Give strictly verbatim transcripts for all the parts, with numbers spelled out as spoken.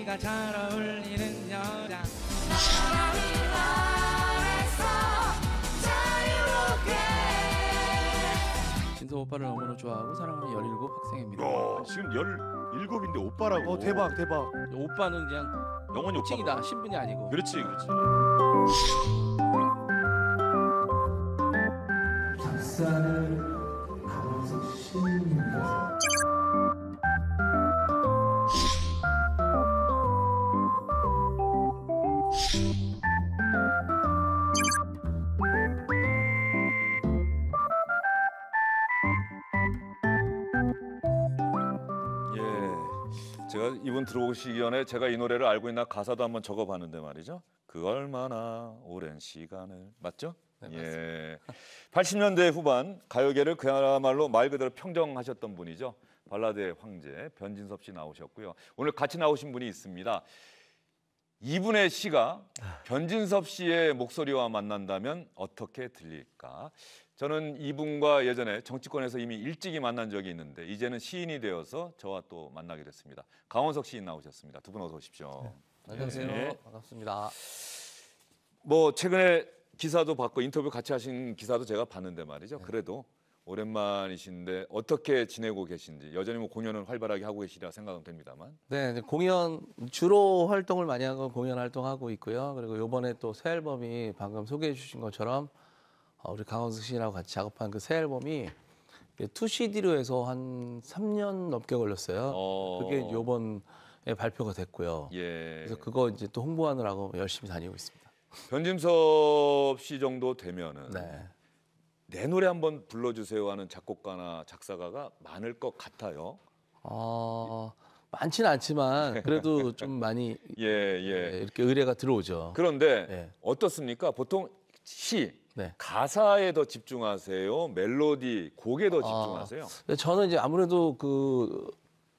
네가 잘 어울리는 여자. 진섭 오빠를 너무나 좋아하고 사랑하는 열일곱 학생입니다. 야, 지금 열일곱인데 오빠라고. 어 대박 대박. 오빠는 그냥 영원히 호칭이다. 오빠가. 신분이 아니고. 그렇지, 그렇지. 작사는 강원석 시인님께서. 예, 제가 이분 들어오시기 전에 제가 이 노래를 알고 있나 가사도 한번 적어봤는데 말이죠. 그 얼마나 오랜 시간을, 맞죠? 네, 예, 팔십 년대 후반 가요계를 그야말로 말 그대로 평정하셨던 분이죠. 발라드의 황제 변진섭 씨 나오셨고요. 오늘 같이 나오신 분이 있습니다. 이분의 시가 변진섭 씨의 목소리와 만난다면 어떻게 들릴까? 저는 이분과 예전에 정치권에서 이미 일찍이 만난 적이 있는데 이제는 시인이 되어서 저와 또 만나게 됐습니다. 강원석 시인 나오셨습니다. 두 분 어서 오십시오. 네. 안녕하세요. 네. 반갑습니다. 뭐 최근에 기사도 봤고 인터뷰 같이 하신 기사도 제가 봤는데 말이죠. 그래도 오랜만이신데 어떻게 지내고 계신지, 여전히 뭐 공연은 활발하게 하고 계시리라 생각은 됩니다만. 네, 이제 공연 주로 활동을 많이 한 건 공연 활동하고 있고요. 그리고 이번에 또 새 앨범이 방금 소개해 주신 것처럼 어, 우리 강원석 씨랑 같이 작업한 그 새 앨범이 투 씨디로 해서 한 삼 년 넘게 걸렸어요. 어... 그게 이번에 발표가 됐고요. 예. 그래서 그거 이제 또 홍보하느라고 열심히 다니고 있습니다. 변진섭 씨 정도 되면은 네. 내 노래 한번 불러주세요 하는 작곡가나 작사가가 많을 것 같아요. 어, 많지는 않지만 그래도 좀 많이 예, 예. 네, 이렇게 의뢰가 들어오죠. 그런데 네. 어떻습니까? 보통 시, 네. 가사에 더 집중하세요? 멜로디, 곡에 더 집중하세요? 아, 저는 이제 아무래도 그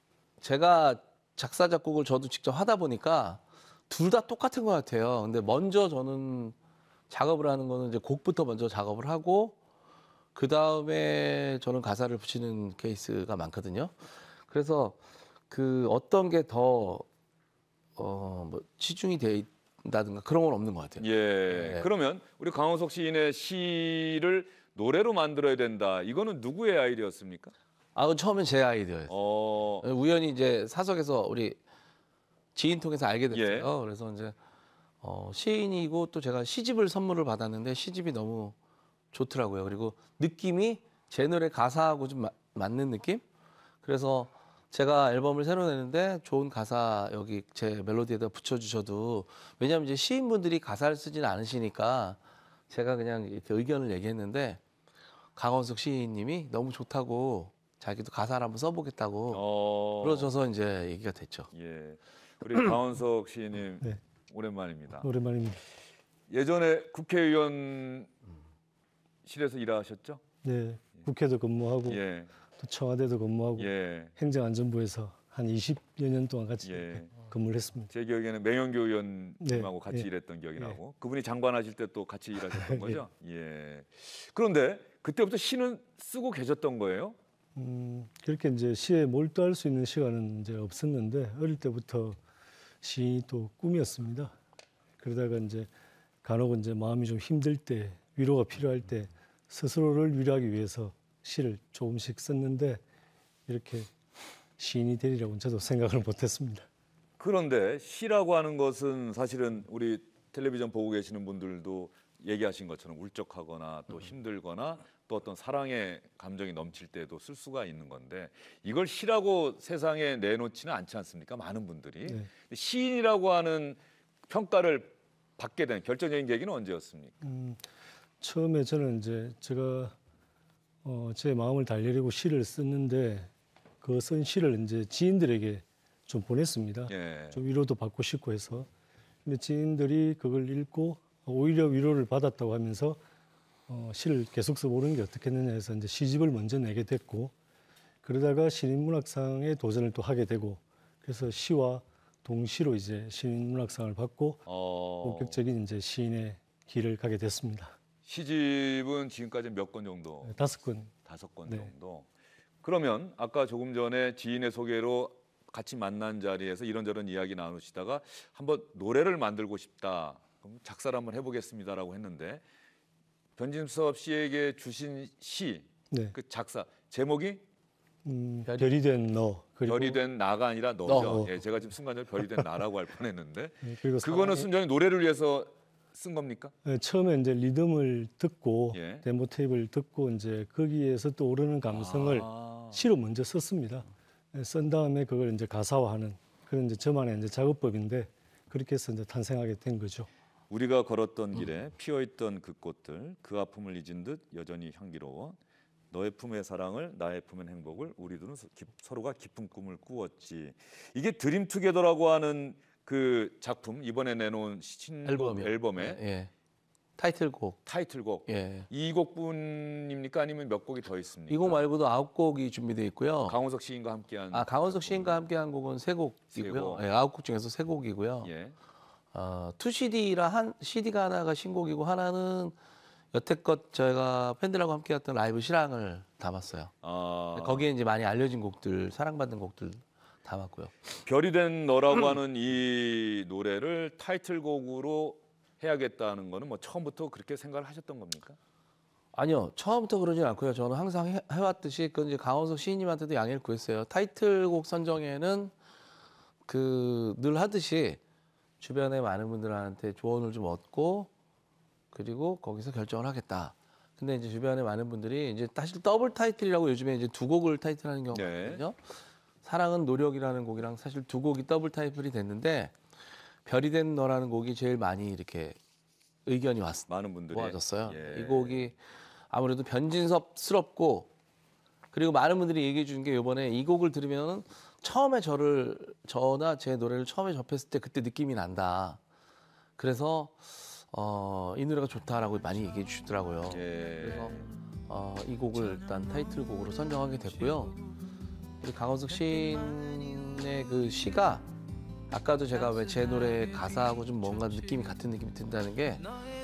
제가 작사 작곡을 저도 직접 하다 보니까 둘 다 똑같은 것 같아요. 근데 먼저 저는 작업을 하는 거는 이제 곡부터 먼저 작업을 하고 그 다음에 저는 가사를 붙이는 케이스가 많거든요. 그래서 그 어떤 게 더 어, 뭐 치중이 돼 있다든가 그런 건 없는 것 같아요. 예. 네. 그러면 우리 강원석 시인의 시를 노래로 만들어야 된다. 이거는 누구의 아이디어였습니까? 아, 그 처음엔 제 아이디어였어요. 어, 우연히 이제 사석에서 우리 지인 통해서 알게 됐어요. 예. 그래서 이제 어, 시인이고 또 제가 시집을 선물을 받았는데 시집이 너무 좋더라고요. 그리고 느낌이 제 노래 가사하고 좀 마, 맞는 느낌? 그래서 제가 앨범을 새로 내는데 좋은 가사 여기 제 멜로디에다 붙여주셔도, 왜냐하면 이제 시인분들이 가사를 쓰지는 않으시니까 제가 그냥 이렇게 의견을 얘기했는데 강원석 시인님이 너무 좋다고 자기도 가사를 한번 써보겠다고 어, 그러셔서 이제 얘기가 됐죠. 예. 우리 강원석 시인님 네. 오랜만입니다. 오랜만입니다. 예전에 국회의원실에서 일하셨죠? 네, 국회도 근무하고 예, 또 청와대도 근무하고 예, 행정안전부에서 한 이십여 년 동안 같이 예. 근무를 했습니다. 제 기억에는 맹영교 의원님하고 네, 같이 예. 일했던 기억이 예. 나고, 그분이 장관하실 때 또 같이 일하셨던 거죠? 예. 그런데 그때부터 시는 쓰고 계셨던 거예요? 음, 그렇게 이제 시에 몰두할 수 있는 시간은 이제 없었는데 어릴 때부터 시인이 또 꿈이었습니다. 그러다가 이제 간혹 이제 마음이 좀 힘들 때, 위로가 필요할 때 스스로를 위로하기 위해서 시를 조금씩 썼는데 이렇게 시인이 되리라고는 저도 생각을 못했습니다. 그런데 시라고 하는 것은 사실은 우리 텔레비전 보고 계시는 분들도 얘기하신 것처럼 울적하거나 또 힘들거나 또 어떤 사랑의 감정이 넘칠 때도 쓸 수가 있는 건데, 이걸 시라고 세상에 내놓지는 않지 않습니까? 많은 분들이. 네. 시인이라고 하는 평가를 받게 된 결정적인 계기는 언제였습니까? 음, 처음에 저는 이제 제가 어, 제 마음을 달래려고 시를 썼는데 그 쓴 시를 이제 지인들에게 좀 보냈습니다. 예. 좀 위로도 받고 싶고 해서. 근데 지인들이 그걸 읽고 오히려 위로를 받았다고 하면서 어, 시를 계속 써보는 게 어떻겠느냐 해서 이제 시집을 먼저 내게 됐고, 그러다가 신인문학상에 도전을 또 하게 되고, 그래서 시와 동시로 이제 신인문학상을 받고 어... 본격적인 이제 시인의 길을 가게 됐습니다. 시집은 지금까지 몇 권 정도? 다섯 권. 다섯 권 네. 정도. 그러면 아까 조금 전에 지인의 소개로 같이 만난 자리에서 이런저런 이야기 나누시다가 한번 노래를 만들고 싶다. 그럼 작사를 한번 해보겠습니다라고 했는데 변진섭 씨에게 주신 시, 네. 그 작사 제목이 음, 별이- 별이 된 너. 그리고 별이 된 나가 아니라 너죠. 너. 예, 제가 지금 순간적으로 별이 된 나라고 할 뻔했는데 네, 그리고 그거는 사랑의- 순전히 노래를 위해서 쓴 겁니까? 네, 처음에 이제 리듬을 듣고 예. 데모 테이프를 듣고 이제 거기에서 또 오르는 감성을 아, 시로 먼저 썼습니다. 네, 쓴 다음에 그걸 이제 가사화하는 그런 이제 저만의 이제 작업법인데 그렇게 해서 이제 탄생하게 된 거죠. 우리가 걸었던 길에 피어있던 그 꽃들 그 아픔을 잊은 듯 여전히 향기로워 너의 품의 사랑을 나의 품의 행복을 우리들은 서- 기- 서로가 깊은 꿈을 꾸었지. 이게 드림 투게더라고 하는 그 작품 이번에 내놓은 신곡 앨범이요. 앨범의 예. 타이틀곡. 타이틀곡 예. 이 곡뿐입니까 아니면 몇 곡이 더 있습니까? 이 곡 말고도 아홉 곡이 준비되어 있고요. 강원석 시인과 함께한 아 강원석 시인과 함께한 곡은 세 세 곡이고요. 곡. 예, 아홉 곡 중에서 세 곡이고요. 예. 어, 투 씨디라 한 씨디가 하나가 신곡이고 하나는 여태껏 저희가 팬들하고 함께했던 라이브 실황을 담았어요. 아, 거기에 이제 많이 알려진 곡들, 사랑받는 곡들 담았고요. 별이 된 너라고 하는 이 노래를 타이틀곡으로 해야겠다는 거는 뭐 처음부터 그렇게 생각을 하셨던 겁니까? 아니요, 처음부터 그러진 않고요. 저는 항상 해, 해왔듯이 그 이제 강원석 시인님한테도 양해를 구했어요. 타이틀곡 선정에는 그 늘 하듯이 주변의 많은 분들한테 조언을 좀 얻고 그리고 거기서 결정을 하겠다. 근데 이제 주변의 많은 분들이 이제 사실 더블 타이틀이라고 요즘에 이제 두 곡을 타이틀하는 경우가 네. 있거든요. 사랑은 노력이라는 곡이랑 사실 두 곡이 더블 타이틀이 됐는데 별이 된 너라는 곡이 제일 많이 이렇게 의견이 왔습니다. 많은 분들이 모아졌어요. 예. 이 곡이 아무래도 변진섭스럽고 그리고 많은 분들이 얘기해 주는 게 이번에 이 곡을 들으면 처음에 저를 저나 제 노래를 처음에 접했을 때 그때 느낌이 난다. 그래서 어, 이 노래가 좋다라고 많이 얘기해 주시더라고요. 예. 그래서 어, 이 곡을 일단 타이틀곡으로 선정하게 됐고요. 우리 강원석 시인의 그 시가 아까도 제가 왜 제 노래 가사하고 좀 뭔가 느낌이 같은 느낌이 든다는 게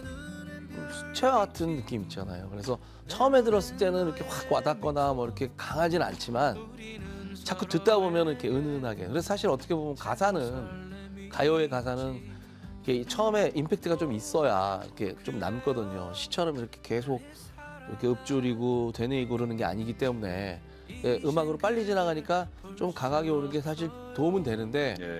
수채화 같은 느낌 있잖아요. 그래서 처음에 들었을 때는 이렇게 확 와닿거나 뭐 이렇게 강하진 않지만 자꾸 듣다 보면 이렇게 은은하게. 그래서 사실 어떻게 보면 가사는 가요의 가사는 이렇게 처음에 임팩트가 좀 있어야 이렇게 좀 남거든요. 시처럼 이렇게 계속 이렇게 읊조리고 되뇌이고 그러는 게 아니기 때문에 예, 음악으로 빨리 지나가니까 좀 강하게 오는 게 사실 도움은 되는데 예.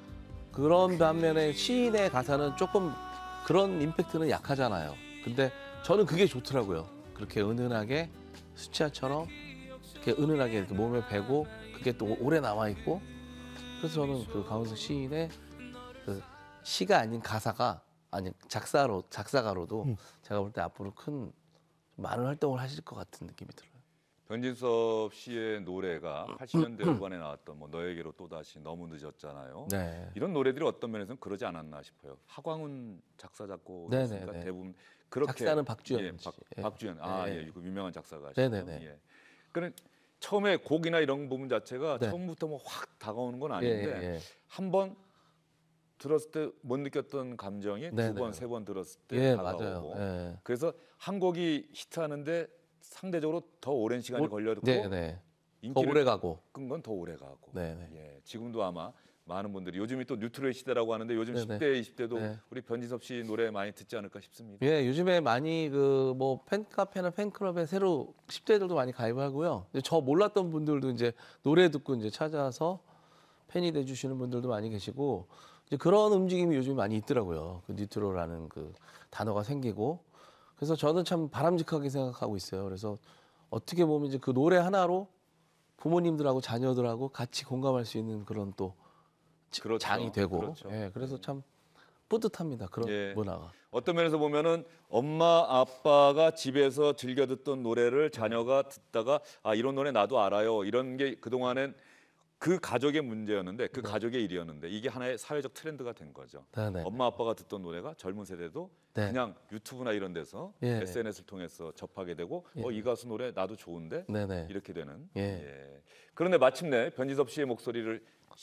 그런 반면에 시인의 가사는 조금 그런 임팩트는 약하잖아요. 근데 저는 그게 좋더라고요. 그렇게 은은하게 수채화처럼 이렇게 은은하게 이렇게 몸에 배고 그게 또 오래 남아 있고 그래서 저는 그 강원석 시인의 그 시가 아닌 가사가 아니 작사로 작사가로도 음. 제가 볼 때 앞으로 큰 많은 활동을 하실 것 같은 느낌이 들어요. 변진섭 씨의 노래가 팔십 년대 후반에 나왔던 뭐 너에게로 또다시 너무 늦었잖아요. 네. 이런 노래들이 어떤 면에서는 그러지 않았나 싶어요. 하광훈 작사 작곡이었으니까 네네네. 대부분 그렇게 작사는 박주현 예, 씨. 박, 예. 박주현 아 네. 예, 그 유명한 작사가 네네네. 예. 그런 처음에 곡이나 이런 부분 자체가 네. 처음부터 뭐 확 다가오는 건 예, 아닌데 예, 예. 한 번 들었을 때 못 느꼈던 감정이 두 네네. 번, 세 번 들었을 때 예, 다가오고 맞아요. 예. 그래서 한 곡이 히트하는데 상대적으로 더 오랜 시간이 오- 걸려도 네, 네. 더 인기를 오래 가고. 끈 건 더 오래 가고 네, 네. 예, 지금도 아마 많은 분들이 요즘이 또 뉴트로의 시대라고 하는데 요즘 네네. 십 대, 이십 대도 네. 우리 변진섭 씨 노래 많이 듣지 않을까 싶습니다. 예, 요즘에 많이 그 뭐 팬카페나 팬클럽에 새로 십 대들도 많이 가입하고요. 이제 저 몰랐던 분들도 이제 노래 듣고 이제 찾아서 팬이 돼 주시는 분들도 많이 계시고 이제 그런 움직임이 요즘 많이 있더라고요. 그 뉴트로라는 그 단어가 생기고 그래서 저는 참 바람직하게 생각하고 있어요. 그래서 어떻게 보면 이제 그 노래 하나로 부모님들하고 자녀들하고 같이 공감할 수 있는 그런 또 지- 그렇죠. 장이 되고 그렇죠. 예, 그래서 참 뿌듯합니다. 그런 예. 문화가. 어떤 면에서 보면은 엄마 아빠가 집에서 즐겨 듣던 노래를 자녀가 듣다가 아 이런 노래 나도 알아요. 이런 게 그동안엔 그 가족의 문제였는데 그 네. 가족의 일이었는데 이게 하나의 사회적 트렌드가 된 거죠. 네네. 엄마 아빠가 듣던 노래가 젊은 세대도 네. 그냥 유튜브나 이런 데서 예. 에스엔에스를 통해서 접하게 되고 예. 어, 이 가수 노래 나도 좋은데 네네. 이렇게 되는. 예. 예. 그런데 마침내 변진섭 씨의 목소리를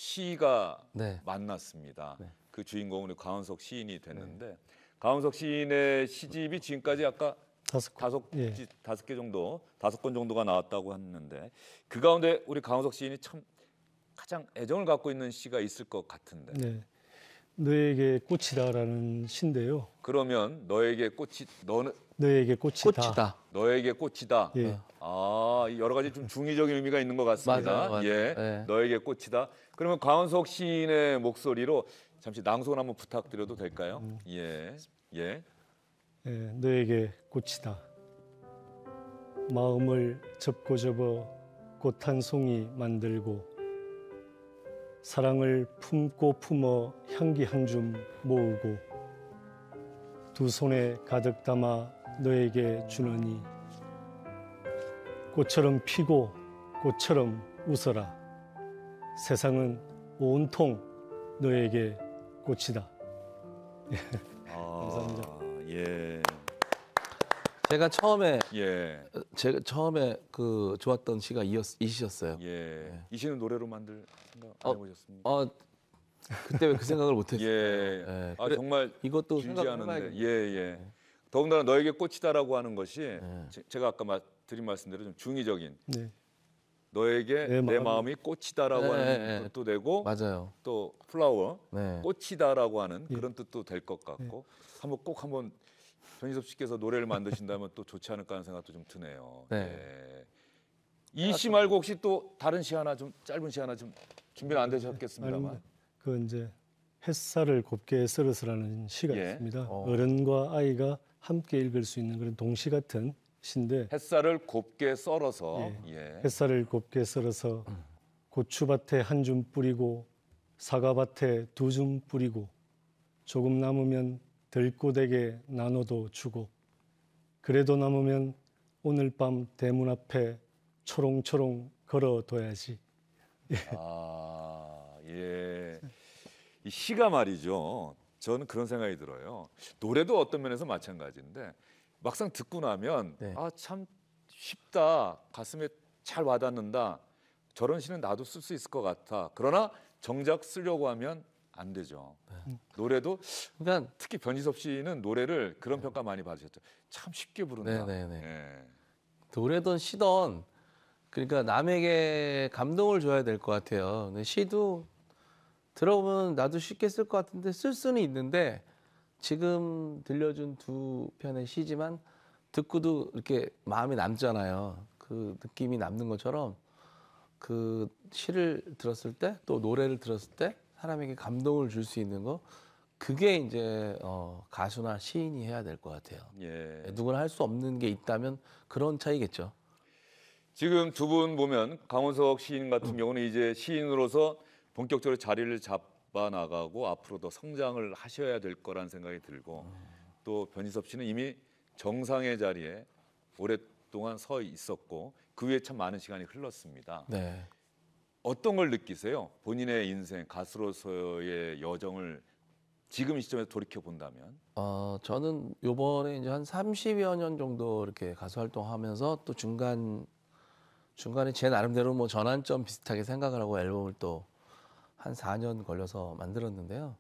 시가 네. 만났습니다. 네. 그 주인공은 강원석 시인이 됐는데 강원석 시인의 시집이 지금까지 아까 다섯 곡. 다섯 예. 지- 다섯 개 정도 다섯 권 정도가 나왔다고 했는데 그 가운데 우리 강원석 시인이 참 가장 애정을 갖고 있는 시가 있을 것 같은데. 네. 너에게 꽃이다라는 시인데요. 그러면 너에게 꽃이 너는 너에게 꽃이다. 꽃이다. 너에게 꽃이다. 예. 아, 여러 가지 좀 중의적인 의미가 있는 것 같습니다. 맞아요, 맞아요. 예, 네. 너에게 꽃이다. 그러면 강원석 시인의 목소리로 잠시 낭송 한번 부탁드려도 될까요? 음. 예, 예. 예, 너에게 꽃이다. 마음을 접고 접어 꽃 한 송이 만들고 사랑을 품고 품어 향기 한 줌 모으고 두 손에 가득 담아 너에게 주느니 꽃처럼 피고 꽃처럼 웃어라. 세상은 온통 너에게 꽃이다. 아, 감사합니다. 예, 제가 처음에 예, 제가 처음에 그 좋았던 시가 이었, 이 시였어요. 예. 이 시는 노래로 만들 생각 안 어, 해보셨습니까? 어 그때 왜 그 생각을 못했어요? 예. 예. 아 그래, 정말 이것도 길지 생각을 않은데, 해봐야겠네요. 예, 예. 더군다나 너에게 꽃이다라고 하는 것이 네. 제, 제가 아까 마, 드린 말씀대로 좀 중의적인 네. 너에게 내 내 마음이- 마음이 꽃이다라고 네, 하는 네, 네. 뜻도 되고 맞아요. 또 플라워 네. 꽃이다라고 하는 예. 그런 뜻도 될 것 같고 한번 꼭 한번 변희섭 씨께서 노래를 만드신다면 또 좋지 않을까 하는 생각도 좀 드네요. 네. 예. 이 시 말고 혹시 또 다른 시 하나 좀 짧은 시 하나 좀 준비는 안 되셨겠습니다만. 아닙니다. 그 이제 햇살을 곱게 썰어서라는 시가 예. 있습니다. 어. 어른과 아이가 함께 읽을 수 있는 그런 동시 같은 시인데 햇살을 곱게 썰어서 예. 예. 햇살을 곱게 썰어서 고추밭에 한 줌 뿌리고 사과밭에 두 줌 뿌리고 조금 남으면 들꽃에게 나눠도 주고 그래도 남으면 오늘 밤 대문 앞에 초롱초롱 걸어둬야지. 아, 예. 이 시가 말이죠. 저는 그런 생각이 들어요. 노래도 어떤 면에서 마찬가지인데 막상 듣고 나면 네. 아, 참 쉽다. 가슴에 잘 와닿는다. 저런 시는 나도 쓸 수 있을 것 같아. 그러나 정작 쓰려고 하면 안 되죠. 노래도 그러니까 특히 변희섭 씨는 노래를 그런 평가 많이 받으셨죠. 참 쉽게 부른다. 네, 네, 네. 예. 노래든 시든 그러니까 남에게 감동을 줘야 될 것 같아요. 근데 시도 들어보면 나도 쉽게 쓸 것 같은데 쓸 수는 있는데 지금 들려준 두 편의 시지만 듣고도 이렇게 마음에 남잖아요. 그 느낌이 남는 것처럼 그 시를 들었을 때 또 노래를 들었을 때 사람에게 감동을 줄 수 있는 거 그게 이제 어, 가수나 시인이 해야 될 것 같아요. 예. 누구나 할 수 없는 게 있다면 그런 차이겠죠. 지금 두 분 보면 강원석 시인 같은 경우는 이제 시인으로서 본격적으로 자리를 잡아 나가고 앞으로 더 성장을 하셔야 될 거란 생각이 들고 또 변희섭 씨는 이미 정상의 자리에 오랫동안 서 있었고 그 위에 참 많은 시간이 흘렀습니다. 네. 어떤 걸 느끼세요? 본인의 인생 가수로서의 여정을 지금 이 시점에서 돌이켜 본다면? 어, 저는 요번에 이제 한 삼십여 년 정도 이렇게 가수 활동하면서 또 중간 중간에 제 나름대로 뭐 전환점 비슷하게 생각을 하고 앨범을 또 한 사 년 걸려서 만들었는데요.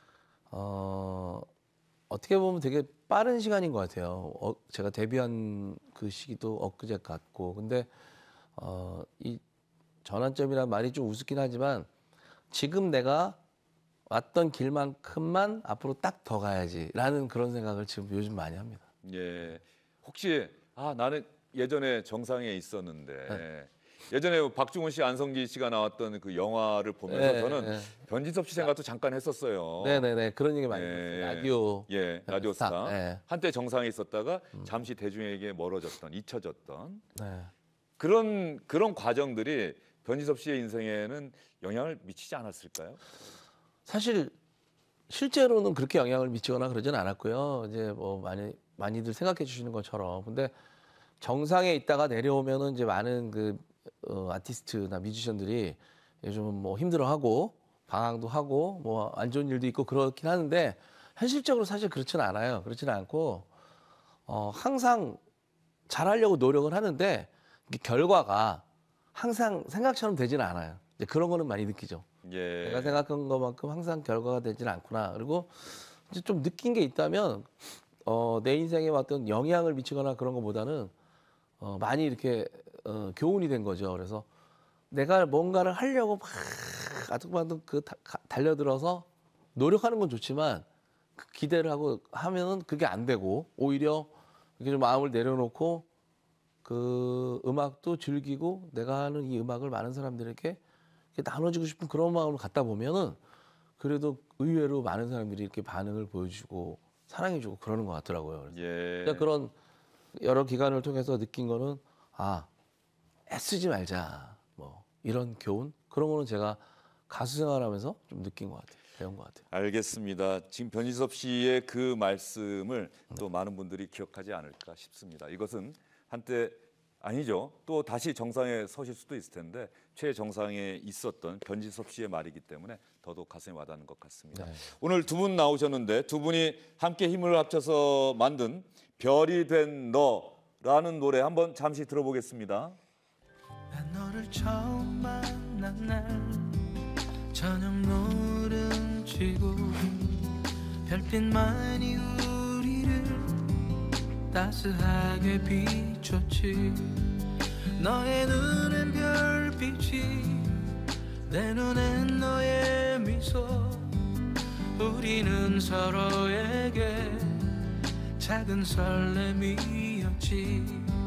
어, 어떻게 보면 되게 빠른 시간인 것 같아요. 어, 제가 데뷔한 그 시기도 엊그제 같고, 근데 어, 이 전환점이란 말이 좀 우습긴 하지만 지금 내가 왔던 길만큼만 앞으로 딱 더 가야지라는 그런 생각을 지금 요즘 많이 합니다. 예. 혹시 아 나는 예전에 정상에 있었는데 네. 예전에 박중훈 씨, 안성기 씨가 나왔던 그 영화를 보면서 네, 저는 네. 변진섭 씨 생각도 잠깐 했었어요. 네네네 그런 얘기 많이 예, 들었어요. 예. 라디오 예, 라디오 스타. 스타. 네. 한때 정상에 있었다가 잠시 대중에게 멀어졌던, 잊혀졌던 네. 그런 그런 과정들이 변진섭 씨의 인생에는 영향을 미치지 않았을까요? 사실 실제로는 그렇게 영향을 미치거나 그러지는 않았고요. 이제 뭐 많이 많이들 생각해 주시는 것처럼 근데 정상에 있다가 내려오면은 이제 많은 그 어, 아티스트나 뮤지션들이 요즘 뭐 힘들어하고 방황도 하고 뭐 안 좋은 일도 있고 그렇긴 하는데 현실적으로 사실 그렇지는 않아요. 그렇지는 않고 어, 항상 잘하려고 노력을 하는데 이게 결과가 항상 생각처럼 되지는 않아요. 이제 그런 거는 많이 느끼죠. 예. 내가 생각한 것만큼 항상 결과가 되지는 않구나. 그리고 이제 좀 느낀 게 있다면 어, 내 인생에 어떤 영향을 미치거나 그런 것보다는 어, 많이 이렇게 어, 교훈이 된 거죠. 그래서 내가 뭔가를 하려고 막 아득바득 그 다- 가- 달려들어서 노력하는 건 좋지만 그 기대를 하고 하면은 그게 안 되고 오히려 이렇게 좀 마음을 내려놓고 그 음악도 즐기고 내가 하는 이 음악을 많은 사람들에게 이렇게 나눠주고 싶은 그런 마음을 갖다 보면은 그래도 의외로 많은 사람들이 이렇게 반응을 보여주고 사랑해주고 그러는 것 같더라고요. 그래서 예. 그러니까 그런 여러 기간을 통해서 느낀 거는 아 애쓰지 말자 뭐 이런 교훈 그런 거는 제가 가수 생활하면서 좀 느낀 것 같아요. 배운 것 같아요. 알겠습니다. 지금 변진섭 씨의 그 말씀을 또 많은 분들이 기억하지 않을까 싶습니다. 이것은 한때 아니죠. 또 다시 정상에 서실 수도 있을 텐데 최정상에 있었던 변진섭 씨의 말이기 때문에 더더욱 가슴에 와닿는 것 같습니다. 네. 오늘 두 분 나오셨는데 두 분이 함께 힘을 합쳐서 만든 별이 된 너라는 노래 한번 잠시 들어보겠습니다. 난 너를 처음 만난 날 저녁 노름 지고 별빛만이 우리를 따스하게 비췄지 너의 눈엔 별빛이 내 눈엔 너의 미소 우리는 서로에게 작은 설렘이었지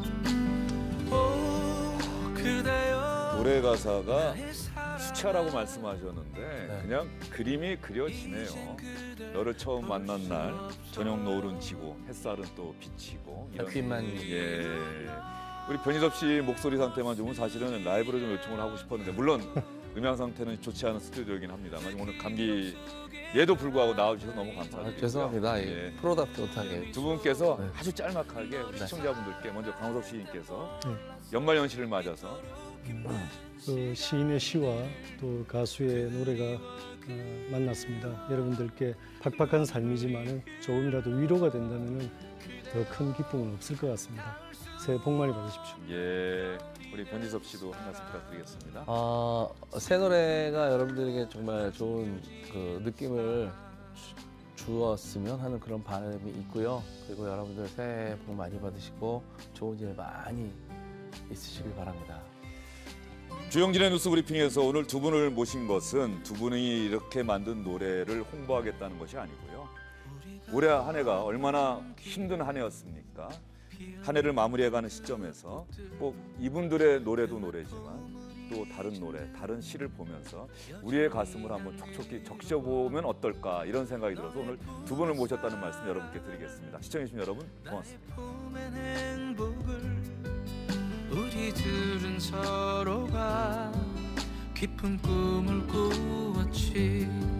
오 그대여 노래 가사가 수차라고 말씀하셨는데 네. 그냥 그림이 그려지네요. 너를 처음 만난 날 저녁 노을은 지고 햇살은 또 비치고 이런 별빛만이. 예. 우리 변희섭 씨 목소리 상태만 좋으면 사실은 라이브로 좀 요청을 하고 싶었는데 물론 음향 상태는 좋지 않은 스튜디오이긴 합니다만 오늘 감기에도 불구하고 나와주셔서 너무 감사드립니다. 아, 죄송합니다. 예. 예. 프로답지 못하게. 두 분께서 네. 아주 짤막하게 우리 네. 시청자분들께 먼저 강호석 시인께서 네. 연말연시를 맞아서 그 시인의 시와 또 가수의 노래가 어, 만났습니다. 여러분들께 팍팍한 삶이지만은 조금이라도 위로가 된다면은 더 큰 기쁨은 없을 것 같습니다. 새해 복 많이 받으십시오. 예, 우리 변희섭 씨도 한 말씀 부탁드리겠습니다. 어, 새 노래가 여러분들에게 정말 좋은 그 느낌을 주, 주었으면 하는 그런 바람이 있고요. 그리고 여러분들 새해 복 많이 받으시고 좋은 일 많이 있으시길 바랍니다. 주영진의 뉴스 브리핑에서 오늘 두 분을 모신 것은 두 분이 이렇게 만든 노래를 홍보하겠다는 것이 아니고요. 올해 한 해가 얼마나 힘든 한 해였습니까? 한 해를 마무리해가는 시점에서 꼭 이분들의 노래도 노래지만 또 다른 노래, 다른 시를 보면서 우리의 가슴을 한번 촉촉히 적셔보면 어떨까 이런 생각이 들어서 오늘 두 분을 모셨다는 말씀 여러분께 드리겠습니다. 시청해주신 여러분 고맙습니다. 품엔 행복을 우리들은 서로가 깊은 꿈을 꾸었지